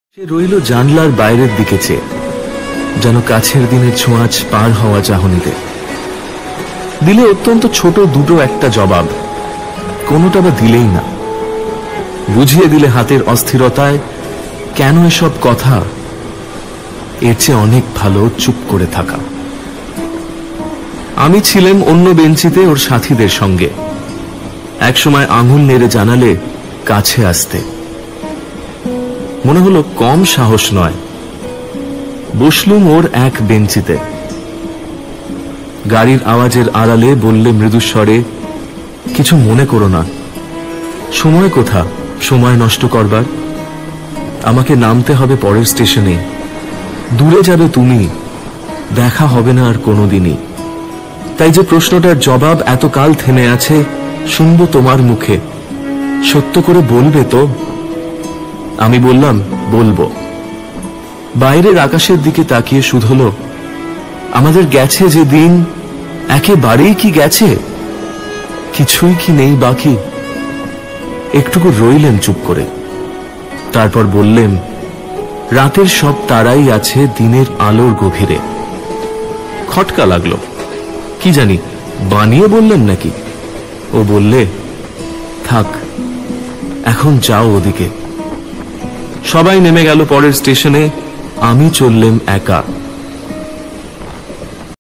সে রইল জানলার বাইরের দিকে চেয়ে, যেন কাছের দিনের ছোঁয়াচ পার হওয়া চাহনিতে। দিলে অত্যন্ত ছোট দুটো একটা জবাব, কোনোটা বা দিলেই না। বুঝিয়ে দিলে হাতের অস্থিরতায় কেন এসব কথা, এর চেয়ে অনেক ভালো চুপ করে থাকা। আমি ছিলাম অন্য বেঞ্চিতে ওর সাথীদের সঙ্গে। একসময় আঙুল নেড়ে জানালে কাছে আসতে। মনে হলো কম সাহস নয়। বসলুম ওর এক বেঞ্চিতে। গাড়ির আওয়াজের আড়ালে বললে মৃদুস্বরে, কিছু মনে করো না। সময় কোথা সময় নষ্ট করবার? আমাকে নামতে হবে পরের স্টেশনে। দূরে যাবে তুমি, দেখা হবে না আর কোনোদিনই। তাই যে প্রশ্নটার জবাব এতকাল থেমে আছে, শুনবো তোমার মুখে। সত্য করে বলবে তো? আমি বললাম, বলবো। বাইরের আকাশের দিকে তাকিয়ে শুধল, আমাদের গেছে যে দিন, একেবারেই কি গেছে? কিছুই কি নেই বাকি? একটুকু রইলেন চুপ করে। তারপর বললেন, রাতের সব তারাই আছে দিনের আলোর গভীরে। খটকা লাগলো। কি জানি বানিয়ে বললেন নাকি? ও বললে, থাক, এখন যাও ওদিকে। সবাই নেমে গেল পরের স্টেশনে, আমি চললেম একা।